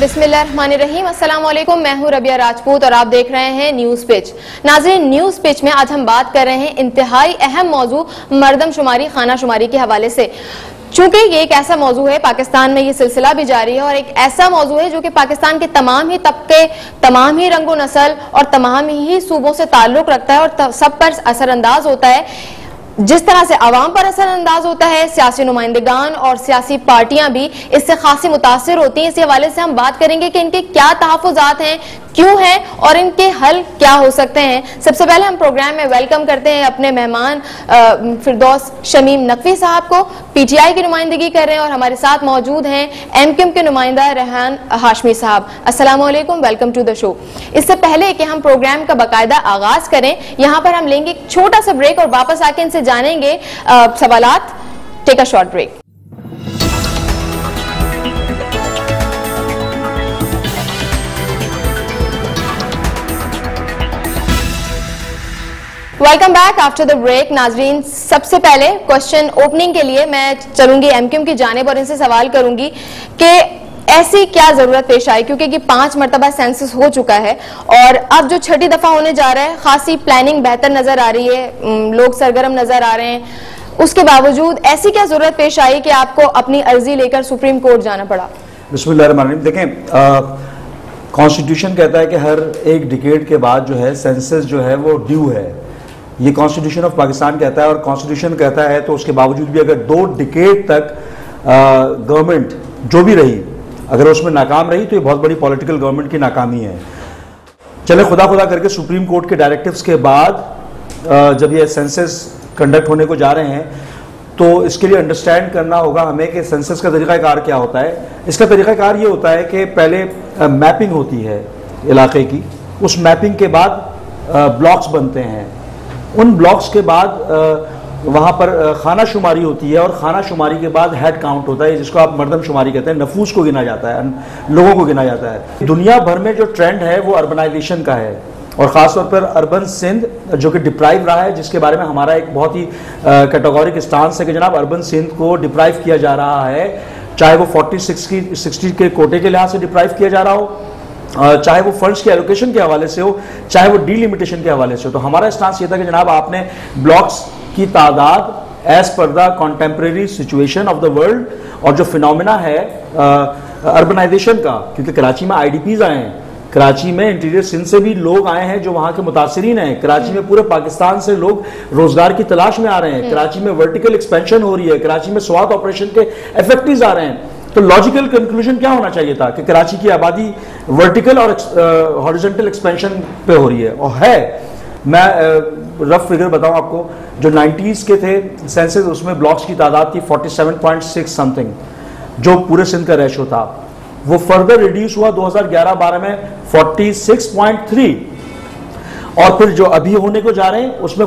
बिस्मिल्लाहिर्रहमानिर्रहीम, अस्सलाम वालेकुम। मैं हूं रबिया राजपूत और आप देख रहे हैं न्यूज़ पिच। नाज़रीन, न्यूज़ पिच में आज हम बात कर रहे हैं इंतहाई अहम मौजू मर्दमशुमारी, खाना शुमारी के हवाले से। चूंकि ये एक ऐसा मौजू है, पाकिस्तान में ये सिलसिला भी जारी है और एक ऐसा मौजू है जो कि पाकिस्तान के तमाम ही तबके, तमाम ही रंगो नस्ल और तमाम ही सूबों से ताल्लुक रखता है और सब पर असरअंदाज होता है। जिस तरह से आवाम पर असरअंदाज होता है, सियासी नुमाइंदगान और सियासी पार्टियां भी इससे खासी मुतासिर होती हैं। इस हवाले से हम बात करेंगे कि इनके क्या तहफ़्फ़ुज़ात हैं, क्यों हैं और इनके हल क्या हो सकते हैं। सबसे पहले हम प्रोग्राम में वेलकम करते हैं अपने मेहमान फिरदौस शमीम नकवी साहब को, पीटीआई की नुमाइंदगी कर रहे हैं, और हमारे साथ मौजूद हैं एमक्यूएम के नुमाइंदा रेहान हाशमी साहब। अस्सलाम वालेकुम, वेलकम टू द शो। इससे पहले कि हम प्रोग्राम का बाकायदा आगाज करें, यहाँ पर हम लेंगे एक छोटा सा ब्रेक और वापस आके इनसे जानेंगे सवालात। Take a short break. Welcome back after the break. नाजरीन, सबसे पहले क्वेश्चन ओपनिंग के लिए मैं चलूंगी एमक्यूएम की जानिब और इनसे सवाल करूंगी कि ऐसी क्या जरूरत पेश आई, क्योंकि कि 5 मरतबा सेंसस हो चुका है और अब जो छठी दफा होने जा रहा है, खासी प्लानिंग बेहतर नजर आ रही है, लोग सरगर्म नजर आ रहे हैं, उसके बावजूद ऐसी क्या जरूरत पेश आई कि आपको अपनी अर्जी लेकर सुप्रीम कोर्ट जाना पड़ा? बिस्मिल्लाहिर्रहमानिर्रहीम। देखें, कॉन्स्टिट्यूशन कहता है कि हर एक डिकेड के बाद जो है सेंसस जो है वो ड्यू है। ये कॉन्स्टिट्यूशन ऑफ पाकिस्तान कहता है और कॉन्स्टिट्यूशन कहता है तो उसके बावजूद भी अगर 2 डिकेड तक गवर्नमेंट जो भी रही, अगर उसमें नाकाम रही तो ये बहुत बड़ी पॉलिटिकल गवर्नमेंट की नाकामी है। चले खुदा खुदा करके सुप्रीम कोर्ट के डायरेक्टिव्स के बाद जब ये सेंसस कंडक्ट होने को जा रहे हैं तो इसके लिए अंडरस्टैंड करना होगा हमें कि सेंसस का तरीक़ाकार क्या होता है। इसका तरीक़ाकार ये होता है कि पहले मैपिंग होती है इलाके की, उस मैपिंग के बाद ब्लॉक्स बनते हैं, उन ब्लॉक्स के बाद वहाँ पर खाना शुमारी होती है और खाना शुमारी के बाद हेड काउंट होता है, जिसको आप मर्दमशुमारी कहते हैं। नफूस को गिना जाता है, लोगों को गिना जाता है। दुनिया भर में जो ट्रेंड है वो अर्बनाइजेशन का है और ख़ासतौर पर अर्बन सिंध जो कि डिप्राइव रहा है, जिसके बारे में हमारा एक बहुत ही कैटेगोरिक स्टांस है कि जनाब अर्बन सिंध को डिप्राइव किया जा रहा है, चाहे वो 40-60 के कोटे के लिहाज से डिप्राइव किया जा रहा हो, चाहे वो फंड्स के एलोकेशन के हवाले से हो, चाहे वो डीलिमिटेशन के हवाले से हो। तो हमारा स्टांस ये था कि जनाब आपने ब्लॉक्स की तादाद as per the contemporary situation of the world और जो फिनोमिना है अर्बनाइजेशन का, क्योंकि कराची में आईडीपीज आए हैं, कराची में इंटीरियर सिंध से भी लोग आए हैं जो वहाँ के मुतासिरीन हैं, कराची में पूरे पाकिस्तान से लोग रोजगार की तलाश में आ रहे हैं, कराची में वर्टिकल एक्सपेंशन हो रही है, कराची में स्वात ऑपरेशन के इफेक्टिव्स आ रहे हैं। तो लॉजिकल कंक्लूजन क्या होना चाहिए था कि कराची की आबादी वर्टिकल और हॉरिजॉन्टल एक्सपेंशन पे हो रही है और है। मैं रफ फिगर बताऊं आपको, जो 90s के थे सेंसस, उसमें ब्लॉक्स की तादाद थी 47.6 समथिंग, जो पूरे सिंध का रेशो था। वो फर्दर रिड्यूस हुआ 2011-12 में 46.3 और फिर जो अभी होने को जा रहे हैं उसमें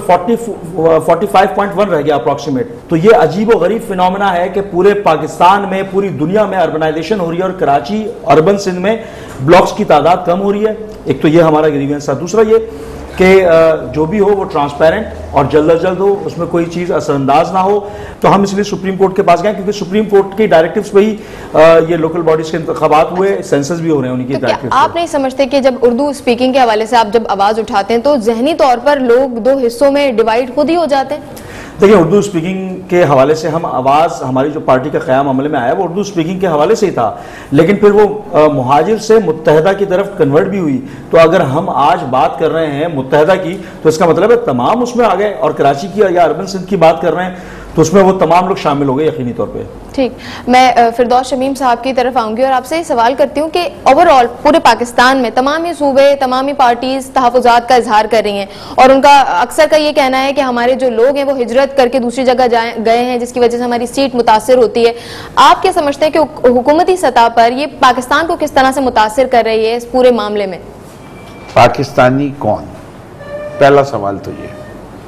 45.1 रह गया अप्रॉक्सीमेट। तो ये अजीब और गरीब फिनोमेना है कि पूरे पाकिस्तान में, पूरी दुनिया में अर्बनाइजेशन हो रही है और कराची अर्बन सिंध में ब्लॉक्स की तादाद कम हो रही है। एक तो ये हमारा ग्रीवेंस था। दूसरा ये कि जो भी हो वो ट्रांसपेरेंट और जल्द अज जल्द हो, उसमें कोई चीज़ असरअंदाज ना हो। तो हम इसलिए सुप्रीम कोर्ट के पास गए, क्योंकि सुप्रीम कोर्ट के डायरेक्टिव्स पे ही ये लोकल बॉडीज के इंतखाबात हुए, सेंसस भी हो रहे हैं उनकी डायरेक्टिव्स। आप नहीं समझते कि जब उर्दू स्पीकिंग के हवाले से आप जब आवाज़ उठाते हैं तो जहनी तौर पर लोग 2 हिस्सों में डिवाइड खुद ही हो जाते हैं? देखिए, उर्दू स्पीकिंग के हवाले से हम आवाज़, हमारी जो पार्टी का क़याम अमल में आया वो उर्दू स्पीकिंग के हवाले से ही था, लेकिन फिर वो मुहाजिर से मुत्तहदा की तरफ कन्वर्ट भी हुई। तो अगर हम आज बात कर रहे हैं मुत्तहदा की तो इसका मतलब है तमाम उसमें आ गए, और कराची की या अर्बन सिंध की बात कर रहे हैं तो उसमें वो तमाम लोग शामिल हो गए यकीनी तौर पे। ठीक, मैं फिरदौस शमीम साहब की तरफ आऊंगी और आपसे सवाल करती हूँ कि ओवरऑल पूरे पाकिस्तान में तमाम ही सूबे, तमाम ही पार्टीज तहफ़्फ़ुज़ात का इजहार कर रही हैं और उनका अक्सर का ये कहना है कि हमारे जो लोग हैं वो हिजरत करके दूसरी जगह गए हैं, जिसकी वजह से हमारी सीट मुतासिर होती है। आप क्या समझते हैं कि हुकूमती सतह पर ये पाकिस्तान को किस तरह से मुतासिर कर रही है इस पूरे मामले में? पाकिस्तानी कौन? पहला सवाल तो ये,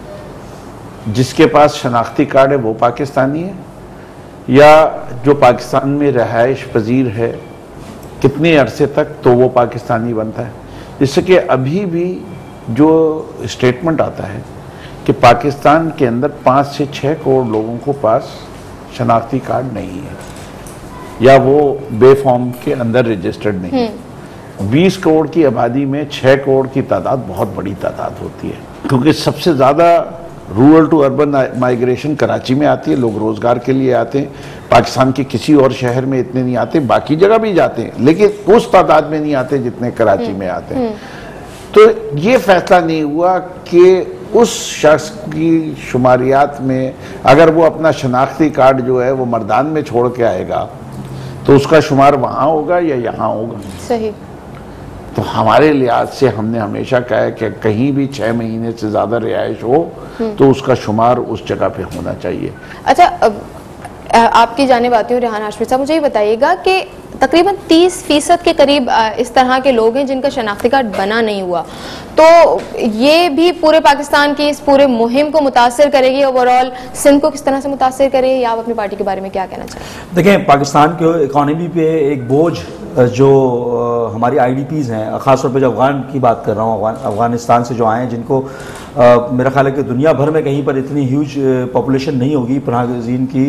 जिसके पास शनाख्ती कार्ड है वो पाकिस्तानी है, या जो पाकिस्तान में रहायश पजीर है कितने अरसे तक तो वो पाकिस्तानी बनता है? जिससे कि अभी भी जो स्टेटमेंट आता है कि पाकिस्तान के अंदर 5 से 6 करोड़ लोगों को पास शनाख्ती कार्ड नहीं है, या वो बेफॉर्म के अंदर रजिस्टर्ड नहीं है। 20 करोड़ की आबादी में 6 करोड़ की तादाद बहुत बड़ी तादाद होती है, क्योंकि सबसे ज़्यादा rural to urban migration Karachi में आती है। लोग रोज़गार के लिए आते हैं, पाकिस्तान के किसी और शहर में इतने नहीं आते, बाकी जगह भी जाते हैं लेकिन उस तादाद में नहीं आते जितने कराची में आते हैं। तो ये फैसला नहीं हुआ कि उस शख्स की शुमारियात में अगर वो अपना शनाख्ती कार्ड जो है वो मर्दान में छोड़ के आएगा तो उसका शुमार वहाँ होगा या यहाँ होगा। सही। तो हमारे लिहाज से हमने हमेशा कहा है कि कहीं भी 6 महीने से ज़्यादा रिहाइश हो तो उसका शुमार उस जगह पे होना चाहिए। अच्छा, आपकी जानिब आती हूँ रेहान हाशमी साहब, मुझे ये बताइएगा कि तकरीबन 30% के करीब इस तरह के लोग हैं जिनका शनाख्ती कार्ड बना नहीं हुआ, तो ये भी पूरे पाकिस्तान की इस पूरे मुहिम को मुतासर करेगी, ओवरऑल सिंध को किस तरह से मुतासर करेगी, या आप अपनी पार्टी के बारे में क्या कहना चाहेंगे? देखें, पाकिस्तान के इकॉनमी पे एक बोझ जो हमारी IDPs हैं, ख़ासतौर पे जो अफ़गान की बात कर रहा हूँ, अफ़गानिस्तान से जो आए हैं, जिनको मेरा ख्याल है कि दुनिया भर में कहीं पर इतनी ह्यूज पॉपुलेशन नहीं होगी, पनाहगज़ीन की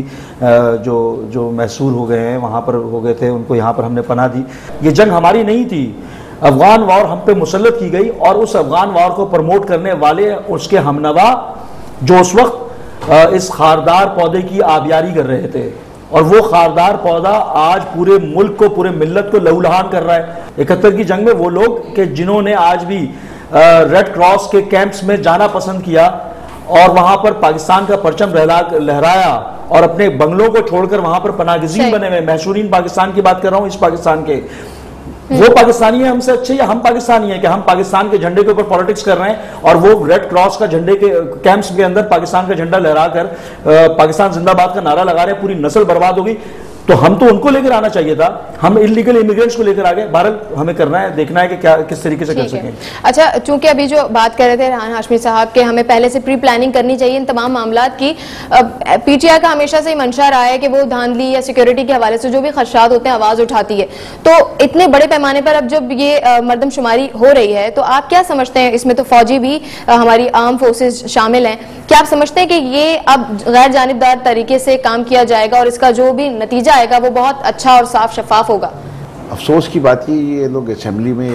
जो महसूर हो गए हैं वहाँ पर हो गए थे, उनको यहाँ पर हमने पनाह दी। ये जंग हमारी नहीं थी, अफ़गान वॉर हम पे मुसल्लत की गई और उस अफ़गान वॉर को प्रमोट करने वाले उसके हमनवा जो उस वक्त इस खारदार पौधे की आबियारी कर रहे थे, और वो खारदार पौधा आज पूरे मुल्क को, पूरे मिल्लत को लहूलुहान कर रहा है। 71 की जंग में वो लोग के जिन्होंने आज भी रेड क्रॉस के कैंप्स में जाना पसंद किया और वहां पर पाकिस्तान का परचम लहराया और अपने बंगलों को छोड़कर वहां पर पनाहगज़ीन बने हुए, महशूरीन पाकिस्तान की बात कर रहा हूं, इस पाकिस्तान के, वो पाकिस्तानी है हमसे अच्छे या हम पाकिस्तानी हैं कि हम पाकिस्तान के झंडे के ऊपर पॉलिटिक्स कर रहे हैं और वो रेड क्रॉस का झंडे के कैंप्स के अंदर पाकिस्तान का झंडा लहराकर पाकिस्तान जिंदाबाद का नारा लगा रहे हैं, पूरी नस्ल बर्बाद होगी। तो हम तो उनको लेकर आना चाहिए था, हम इलीगल इमिग्रेंट्स को लेकर आ गए। बहरहाल हमें करना है, देखना है कि क्या किस तरीके से कर सकें। अच्छा, चूंकि अभी जो बात कर रहे थे रेहान हाशमी साहब के हमें पहले से प्री प्लानिंग करनी चाहिए इन तमाम मामलात की, PTI का हमेशा से ही मंशा रहा है कि वो धांधली या सिक्योरिटी के हवाले से जो भी खदशात होते हैं आवाज उठाती है। तो इतने बड़े पैमाने पर अब जब ये मरदमशुमारी हो रही है तो आप क्या समझते हैं, इसमें तो फौजी भी हमारी आर्म फोर्सेज शामिल हैं, क्या आप समझते हैं कि ये अब गैर जानिबदार तरीके से काम किया जाएगा और इसका जो भी नतीजा आएगा वो बहुत अच्छा और साफ शफाफ होगा? अफसोस की बात ये लोग असेंबली में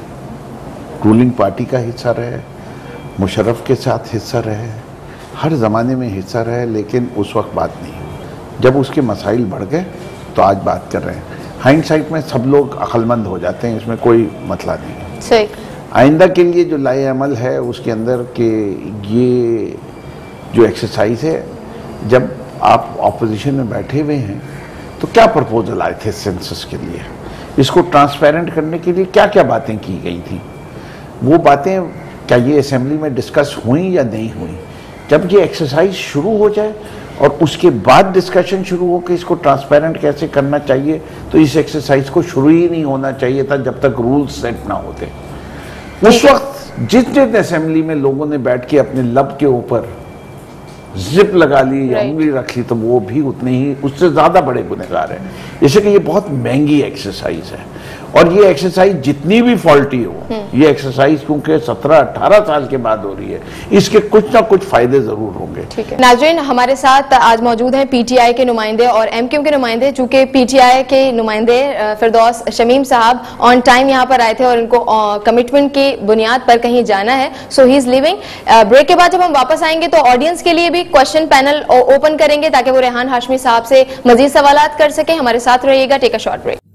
एक रूलिंग पार्टी का हिस्सा रहे, मुशर्रफ के साथ हिस्सा रहे, हर ज़माने में हिस्सा रहे, लेकिन उस वक्त बात नहीं हुई। जब उसके मसाइल बढ़ गए तो आज बात कर रहे हैं। हाइंडसाइट में सब लोग अक्लमंद हो जाते हैं, इसमें कोई मसला नहीं है। सही। आइंदा के लिए जो लाए अमल है उसके अंदर के ये जो एक्सरसाइज है, जब आप ऑपोजिशन में बैठे हुए हैं तो क्या प्रपोजल आए थे सेंसस के लिए, इसको ट्रांसपेरेंट करने के लिए क्या क्या बातें की गई थी, वो बातें क्या ये असेंबली में डिस्कस हुई या नहीं हुई? जब ये एक्सरसाइज शुरू हो जाए और उसके बाद डिस्कशन शुरू हो कि इसको ट्रांसपेरेंट कैसे करना चाहिए, तो इस एक्सरसाइज को शुरू ही नहीं होना चाहिए था जब तक रूल्स सेट ना होते। उस वक्त जिस जिस असेंबली में लोगों ने बैठ के अपने लब के ऊपर जिप लगा ली या उंगली रख ली, तो वो भी उतने ही उससे ज्यादा बड़े गुनहगार हैं। जैसे कि ये बहुत महंगी एक्सरसाइज है और ये एक्सरसाइज जितनी भी फॉल्टी हो, ये एक्सरसाइज क्योंकि 17-18 साल के बाद हो रही है, इसके कुछ ना कुछ फायदे जरूर होंगे। ठीक है नाज़रीन, हमारे साथ आज मौजूद हैं PTI के नुमाइंदे और MQM के नुमाइंदे। चूंकि PTI के नुमाइंदे फिरदौस शमीम साहब ऑन टाइम यहाँ पर आए थे और इनको कमिटमेंट की बुनियाद पर कहीं जाना है, so he is living. Break के बाद जब हम वापस आएंगे तो ऑडियंस के लिए भी क्वेश्चन पैनल ओपन करेंगे ताकि वो रेहान हाशमी साहब से मजीद सवालात कर सकें। हमारे साथ रहिएगा। Take a short break.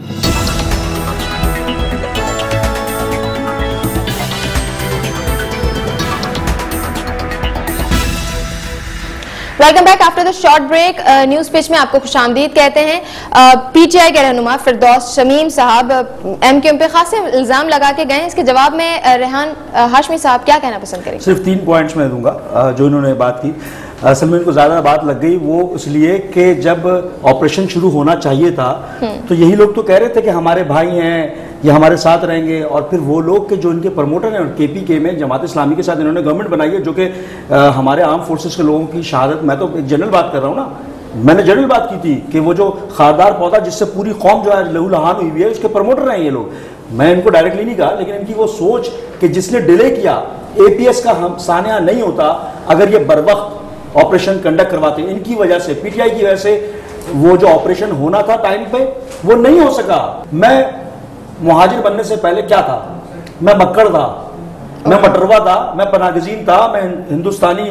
Welcome back after the short break. News pitch में आपको खुशामदीद कहते हैं। PTI के रहनुमा फिरदौस शमीम साहब MQM पे खासे इल्जाम लगा के गए, इसके जवाब में रेहान हाशमी साहब क्या कहना पसंद करेंगे? सिर्फ 3 पॉइंट्स मैं दूंगा जो इन्होंने बात की। असल में इनको ज़्यादा बात लग गई वो इसलिए कि जब ऑपरेशन शुरू होना चाहिए था तो यही लोग तो कह रहे थे कि हमारे भाई हैं, ये हमारे साथ रहेंगे, और फिर वो लोग के जो इनके प्रमोटर हैं KPK में जमात इस्लामी के साथ इन्होंने गवर्नमेंट बनाई है, जो कि हमारे आर्म फोर्सेस के लोगों की शहादत, मैं तो एक जनरल बात कर रहा हूँ ना, मैंने जनरल बात की थी कि वो जो खारदार पौधा जिससे पूरी कौम जो है लहूलुहान हुई है, उसके प्रमोटर हैं ये लोग। मैं इनको डायरेक्टली नहीं कहा, लेकिन इनकी वो सोच कि जिसने डिले किया, APS का हम सानिया नहीं होता अगर ये बर वक्त ऑपरेशन कंडक्ट करवाते, इनकी वजह से, PTI की वजह से वो जो ऑपरेशन होना था टाइम पे वो नहीं हो सका। मैं मुहाजिर बनने से पहले क्या था, मैं मक्कड़ था, मैं मटरवा था, मैं पनागजीन था, मैं हिंदुस्तानी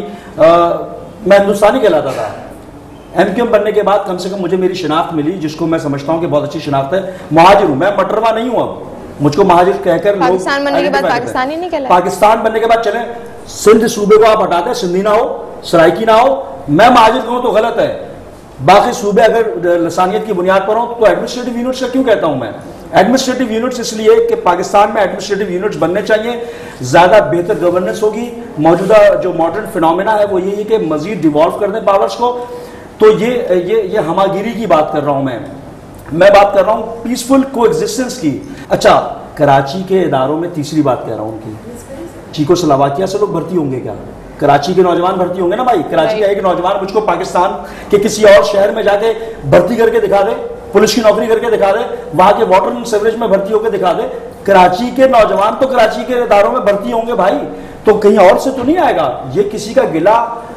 कहलाता था। एमक्यूएम बनने के बाद कम से कम मुझे मेरी शिनाख्त मिली, जिसको मैं समझता हूँ कि बहुत अच्छी शिनाख्त है। मुहाजिर हूँ मैं, मटरवा नहीं हूँ। अब मुझको महाजिर कहकर पाकिस्तान बनने के बाद पाकिस्तानी नहीं कहलाया। पाकिस्तान बनने के बाद चले सिंध सूबे को आप हटाते, सिंधी ना हो, सराइकी ना हो, मैं महाजिर कहूं तो गलत है। बाकी सूबे अगर लसानियत की बुनियाद पर हो तो एडमिनिस्ट्रेटिव यूनिट्स का क्यों कहता हूं मैं? एडमिनिस्ट्रेटिव यूनिट्स इसलिए कि पाकिस्तान में एडमिनिस्ट्रेटिव यूनिट्स बनने चाहिए, ज्यादा बेहतर गवर्नेंस होगी। मौजूदा जो मॉडर्न फिनोमेना है वो यही है कि मजीद डिवॉल्व कर दें पावर्स को। तो ये हमागिरी की बात कर रहा हूं मैं बात कर रहा हूं पीसफुल कोएग्जिस्टेंस की। अच्छा, कराची के इदारों में तीसरी बात कह रहा हूं उनकी, चीकोस्लोवाकिया से लोग भर्ती होंगे क्या? कराची के नौजवान भर्ती होंगे ना भाई। कराची का एक नौजवान मुझको पाकिस्तान के किसी और शहर में जाके भर्ती करके दिखा दे, पुलिस की नौकरी करके दिखा दे, वहां के वाटर एंड सीवरेज में भर्ती होकर दिखा दे। कराची के नौजवान तो कराची के इदारों में भर्ती होंगे भाई, तो कहीं और से तो नहीं आएगा। ये किसी का गिला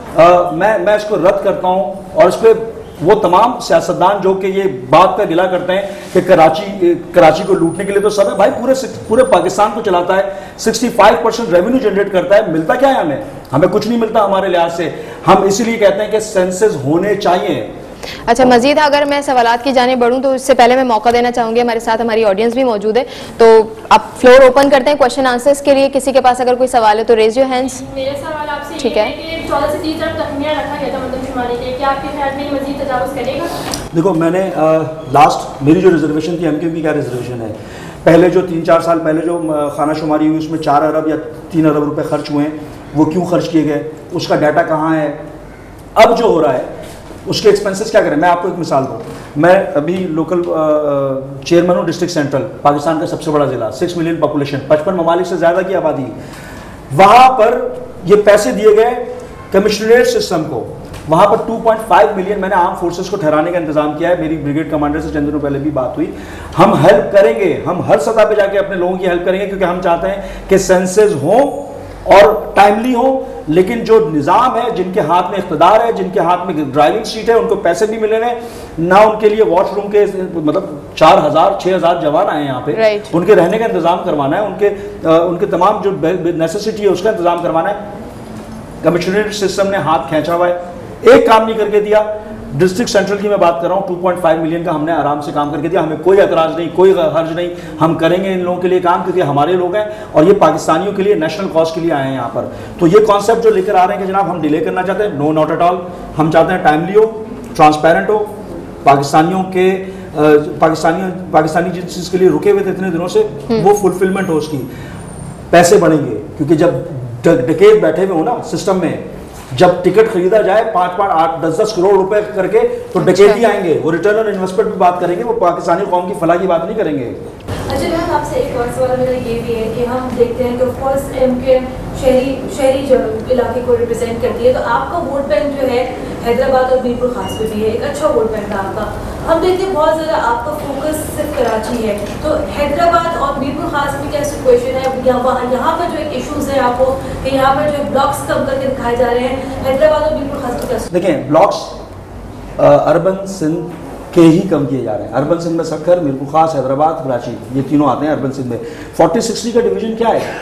मैं इसको रद्द करता हूं। और इस पर वो तमाम सियासतदान जो कि ये बात का गिला करते हैं कि कराची को लूटने के लिए तो सब है भाई, पूरे पाकिस्तान को चलाता है, 65% रेवेन्यू जनरेट करता है। मिलता क्या है हमें कुछ नहीं मिलता हमारे लिहाज से। हम इसीलिए कहते हैं कि सेंसस होने चाहिए। अच्छा, मजीद अगर मैं सवालात की जाने बढ़ूं तो इससे पहले मैं मौका देना चाहूंगी, हमारे साथ हमारी ऑडियंस भी मौजूद है, तो आप फ्लोर ओपन करते हैं क्वेश्चन आंसर्स के लिए। किसी के पास अगर कोई सवाल है तो रेज योर हैंड्स। मेरा सवाल आपसे ठीक है कि 14 से 30 तरफ तखमिया रखा गया था मर्दमशुमारी के, क्या आपके ख्याल में मजीद तजावुज़ करेगा? देखो, मैंने लास्ट मेरी जो रिजर्वेशन थी, एमक्यूएम की क्या रिजर्वेशन है, पहले जो 3-4 साल पहले जो खाना शुमारी हुई उसमें 4 अरब या 3 अरब रुपए खर्च हुए हैं, वो क्यों खर्च किए गए, उसका डाटा कहाँ है? अब जो हो रहा है उसके एक्सपेंसेस क्या करें? मैं आपको एक मिसाल दूँ, मैं अभी लोकल चेयरमैन हूँ डिस्ट्रिक्ट सेंट्रल, पाकिस्तान का सबसे बड़ा जिला, 6 मिलियन पॉपुलेशन, 55 ममालिक से ज़्यादा की आबादी। वहाँ पर ये पैसे दिए गए कमिश्नरेट सिस्टम को, वहाँ पर 2.5 मिलियन मैंने आर्म फोर्सेस को ठहराने का इंतजाम किया है। मेरी ब्रिगेड कमांडर से चंद दिनों पहले भी बात हुई। हम हेल्प करेंगे, हम हर सतह पे जाके अपने लोगों की हेल्प करेंगे, क्योंकि हम चाहते हैं कि सेंसस हो और टाइमली हो। लेकिन जो निज़ाम है, जिनके हाथ में इख्तिदार है, जिनके हाथ में ड्राइविंग सीट है, उनको पैसे भी मिले हैं ना, उनके लिए वॉशरूम के मतलब 4000-6000 जवान आए हैं यहाँ पे, उनके रहने का इंतजाम करवाना है, उनके तमाम जो नेसेसिटी है उसका इंतजाम करवाना है। कमिश्नरेट सिस्टम ने हाथ खींचा हुआ है, एक काम नहीं करके दिया। डिस्ट्रिक्ट सेंट्रल की मैं बात कर रहा हूँ, 2.5 मिलियन का हमने आराम से काम करके दिया। हमें कोई एतराज़ नहीं, कोई हर्ज नहीं, हम करेंगे इन लोगों के लिए काम, क्योंकि हमारे लोग हैं और ये पाकिस्तानियों के लिए नेशनल कॉज के लिए आए हैं यहाँ पर। तो ये कॉन्सेप्ट जो लेकर आ रहे हैं कि जनाब हम डिले करना चाहते हैं, नो, नॉट एट ऑल। हम चाहते हैं टाइमली हो, ट्रांसपेरेंट हो, पाकिस्तानी जिस चीज़ के लिए रुके हुए थे इतने दिनों से, वो फुलफिलमेंट हो उसकी, पैसे बढ़ेंगे। क्योंकि जब डकैत बैठे हुए हो ना सिस्टम में, जब टिकट खरीदा जाए 5-5, 8, 10-10 करोड़ रुपए करके, तो डकैती आएंगे, वो रिटर्न ऑन इन्वेस्टमेंट की बात करेंगे, वो पाकिस्तानी कौम की फलाह की बात नहीं करेंगे। अच्छा, मैं आपसे एक और सवाल मेरा ये भी है कि हम देखते हैं कि ऑफ कोर्स एमक्यूएम शहरी जो इलाके को रिप्रेजेंट करती है, तो आपका वोट बैंक जो है हैदराबाद और मीरपुर खास में भी है, एक अच्छा वोट बैंक है आपका। हम देखते हैं बहुत ज़्यादा आपका फोकस सिर्फ कराची है, तो हैदराबाद और मीरपुर खास में क्या सिचुएशन है? यहाँ पर जो एक इशूज़ है आपको कि यहाँ पर जो ब्लॉक्स कम करके दिखाए जा रहे हैं, हैदराबाद और मीरपुर खास में क्या? देखें, ब्लॉक्स अर्बन सिंध के ही कम किए जा रहे हैं। अर्बन सिंध में सक्खर, मीरपुर खास, हैदराबाद, कराची, ये तीनों आते हैं अर्बन सिंध में। 40-60 का डिवीजन क्या है?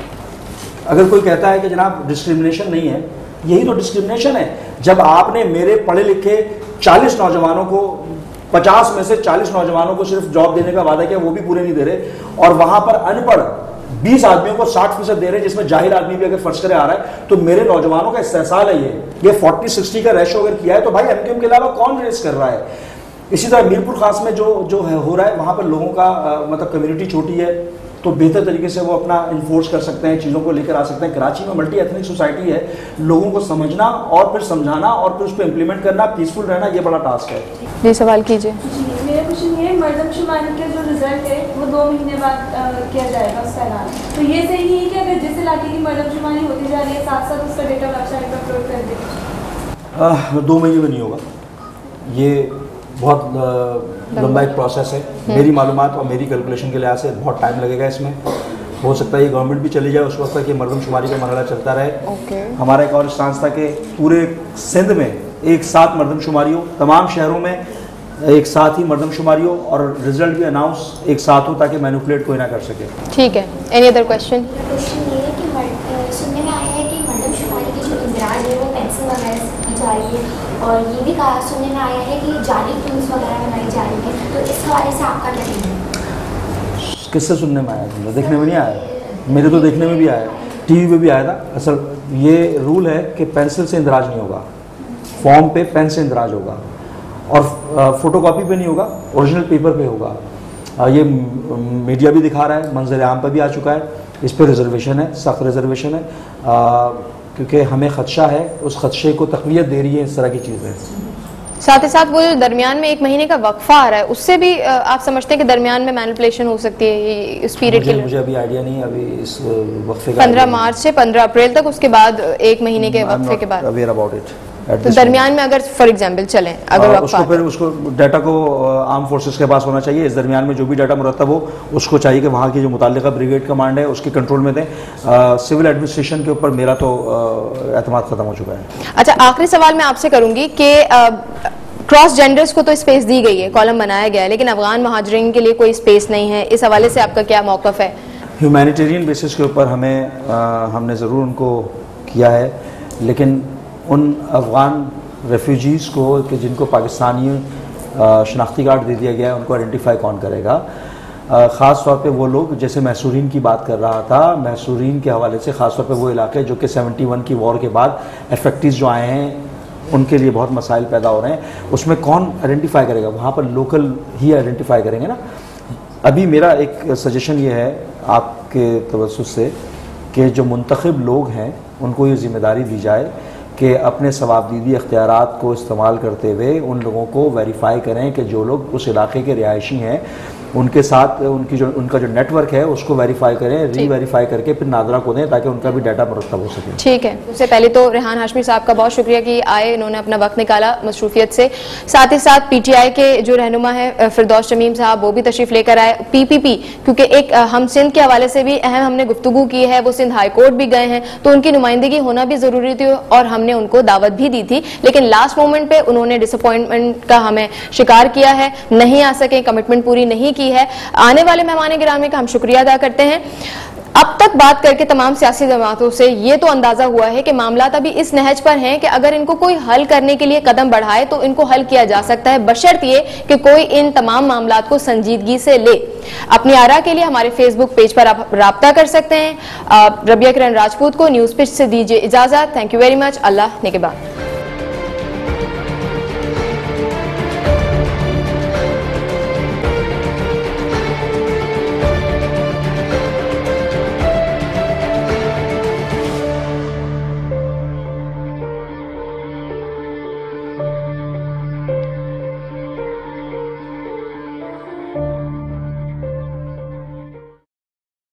अगर कोई कहता है कि जनाब डिस्क्रिमिनेशन नहीं है, यही तो डिस्क्रिमिनेशन है। जब आपने मेरे पढ़े लिखे 40 नौजवानों को, 50 में से 40 नौजवानों को सिर्फ जॉब देने का वादा किया, वो भी पूरे नहीं दे रहे, और वहां पर अनपढ़ 20 आदमियों को 60% दे रहे हैं, जिसमें जाहिर आदमी भी अगर फर्ज करे आ रहा है, तो मेरे नौजवानों का इस्तेहसाल है। ये 40-60 का रेशो अगर किया है तो भाई एमक्यूएम के अलावा कौन रेस कर रहा है? इसी तरह मीरपुर खास में जो है हो रहा है, वहाँ पर लोगों का मतलब कम्युनिटी छोटी है, तो बेहतर तरीके से वो अपना इन्फोर्स कर सकते हैं, चीज़ों को लेकर आ सकते हैं। कराची में मल्टी एथनिक सोसाइटी है, लोगों को समझना और फिर समझाना और फिर उस पर इम्प्लीमेंट करना, पीसफुल रहना, ये बड़ा टास्क है। ये सवाल कीजिए। मेरा क्वेश्चन ये है, मर्दमशुमारी का जो रिजल्ट है वो 2 महीने बाद किया जाएगा उसका ऐलान, तो ये सही है कि अगर जिस इलाके की मर्दमशुमारी होती जा रही है साथ साथ उसका डेटा वेबसाइट पर अपलोड कर दें? 2 महीने में नहीं होगा, ये बहुत लंबा एक प्रोसेस है। मेरी मालूमात और मेरी कैलकुलेशन के लिहाज से बहुत टाइम लगेगा इसमें। हो सकता है ये गवर्नमेंट भी चली जाए उस वक्त तक, ये मरदमशुमारी का मरहला चलता रहे। हमारा एक और स्टांस था कि पूरे सिंध में एक साथ मरदमशुमारी हो, तमाम शहरों में एक साथ ही मरदमशुमारी हो और रिजल्ट भी अनाउंस एक साथ हो ताकि मैनिपुलेट कोई ना कर सके। ठीक है, एनी अदर क्वेश्चन? क्वेश्चन ये है कि सुनने में आया है कि मरदमशुमारी की जो इंदराज है वो पेंसिल वगैरह से की जा रही है, और ये भी कहा सुनने में आया है कि जाली टूल्स वगैरह बनाई जा रही है, तो इस हवाले से आपका क्या कहना है? किससे सुनने में आया? तुमने देखने में नहीं आया? मेरे तो देखने में भी आया, टीवी पे भी आया था। असल ये रूल है कि पेंसिल से इंदराज नहीं होगा, फॉर्म पे पेन से इंदराज होगा, और फोटोकॉपी पे नहीं होगा, ओरिजिनल पेपर पे होगा। ये मीडिया भी दिखा रहा है, मंजर आम पर भी आ चुका है, इस पर रिजर्वेशन है, सख्त रिजर्वेशन है, क्योंकि हमें खदशा है, उस खदशे को तक़वियत दे रही है इस तरह की चीज़ें। साथ ही साथ वो जो दरमियान में 1 महीने का वक्फा आ रहा है, उससे भी आप समझते हैं कि दरमियान में मैनिपुलेशन हो सकती है इस पीरियड के लिए? मुझे अभी आइडिया नहीं है, अभी इस वक्फे का 15 मार्च से 15 अप्रैल तक, उसके बाद 1 महीने के वक्फे के बाद अवेयर अबाउट इट। तो दरमियान में अगर फॉर एग्जांपल चलें, अगर उसको फिर उसको डाटा को आर्म फोर्सेस के पास होना चाहिए। इस दरमियान में जो भी डाटा मुरतब हो उसको चाहिए कि वहाँ की जो मुताल्लिका ब्रिगेड कमांड है उसके कंट्रोल में दें। सिविल एडमिनिस्ट्रेशन के ऊपर मेरा तो एतमाद ख़त्म हो चुका है। अच्छा, आखिरी सवाल मैं आपसे करूंगी कि क्रॉस जेंडर्स को तो स्पेस दी गई है, कॉलम बनाया गया है, लेकिन अफगान महाजरीन के लिए कोई स्पेस नहीं है। इस हवाले से आपका क्या मौक़िफ़ है? ह्यूमैनिटेरियन बेसिस के ऊपर हमने ज़रूर उनको किया है, लेकिन उन अफ़गान रेफ्यूजीज़ को कि जिनको पाकिस्तानी शनाख्ती कार्ड दे दिया गया है, उनको आइडेंटिफाई कौन करेगा? ख़ास तौर पे वो लोग, जैसे मैसूरीन की बात कर रहा था, मैसूरीन के हवाले से ख़ास तौर पे वो इलाके जो कि 71 की वॉर के बाद एफेक्टीज़ जो आए हैं उनके लिए बहुत मसाइल पैदा हो रहे हैं, उसमें कौन आइडेंटिफाई करेगा? वहाँ पर लोकल ही आइडेंटिफाई करेंगे ना। अभी मेरा एक सजेशन ये है आपके तवज्जुह से कि जो मुंतखब लोग हैं उनको ये ज़िम्मेदारी दी जाए कि अपने सवाबदीदी इख्तियारात को इस्तेमाल करते हुए उन लोगों को वेरीफाई करें कि जो लोग उस इलाके के रिहायशी हैं उनके साथ उनका जो नेटवर्क है उसको वेरीफाई करें, री-वेरीफाई करके फिर नादरा को दें ताकि उनका भी डाटा मुरतब हो सके। ठीक है, उससे पहले तो रेहान हाशमी साहब का बहुत शुक्रिया कि आए, इन्होंने अपना वक्त निकाला मसरूफियत से। साथ ही साथ PTI के जो रहनुमा है फिरदौस शमीम साहब, वो भी तशरीफ़ लेकर आए। PPP क्योंकि एक हम सिंध के हवाले से भी अहम हमने गुफ्तगू की है, वो सिंध हाई कोर्ट भी गए हैं, तो उनकी नुमाइंदगी होना भी ज़रूरी थी और हमने उनको दावत भी दी थी, लेकिन लास्ट मोमेंट पे उन्होंने डिसअपॉइंटमेंट का हमें शिकार किया है, नहीं आ सके, कमिटमेंट पूरी नहीं की है। आने वाले मेहमान गिरामी का हम शुक्रिया अदा करते हैं। अब तक बात करके तमाम सियासी जमातों से ये तो अंदाजा हुआ है कि मामला अभी इस नहज पर हैं कि अगर इनको कोई हल करने के लिए कदम बढ़ाए तो इनको हल किया जा सकता है, बशर्त ये कि कोई इन तमाम मामलात को संजीदगी से ले। अपनी आरा के लिए हमारे फेसबुक पेज पर आप राब्ता कर सकते हैं। रबिया किरण राजपूत को न्यूज़ पिच से दीजिए इजाजत। Thank you very much. Allah निगहबान।